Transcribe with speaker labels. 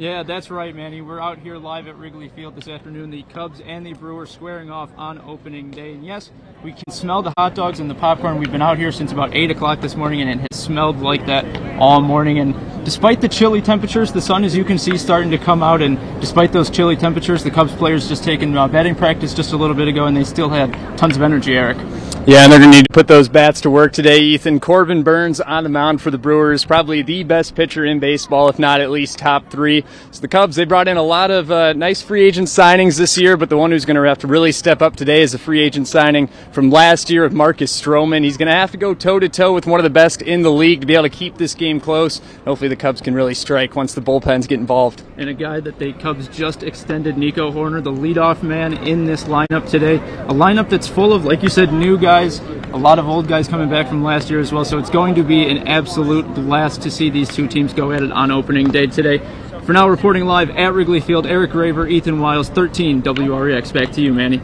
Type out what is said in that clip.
Speaker 1: Yeah, that's right, Manny. We're out here live at Wrigley Field this afternoon. The Cubs and the Brewers squaring off on opening day. And yes, we can smell the hot dogs and the popcorn. We've been out here since about 8 o'clock this morning, and it has smelled like that all morning. And despite the chilly temperatures, the sun, as you can see, starting to come out. And despite those chilly temperatures, the Cubs players just taken batting practice just a little bit ago, and they still had tons of energy, Eric.
Speaker 2: Yeah, and they're going to need to put those bats to work today, Ethan. Corbin Burnes on the mound for the Brewers, probably the best pitcher in baseball, if not at least top three. So the Cubs, they brought in a lot of nice free agent signings this year, but the one who's going to have to really step up today is a free agent signing from last year of Marcus Stroman. He's going to have to go toe-to-toe with one of the best in the league to be able to keep this game close. Hopefully the Cubs can really strike once the bullpens get involved.
Speaker 1: And a guy that the Cubs just extended, Nico Hoerner, the leadoff man in this lineup today. A lineup that's full of, like you said, new guys, a lot of old guys coming back from last year as well, so it's going to be an absolute blast to see these two teams go at it on opening day today. For now, reporting live at Wrigley Field, Eric Raver, Ethan Wiles, 13 WREX. Back to you, Manny.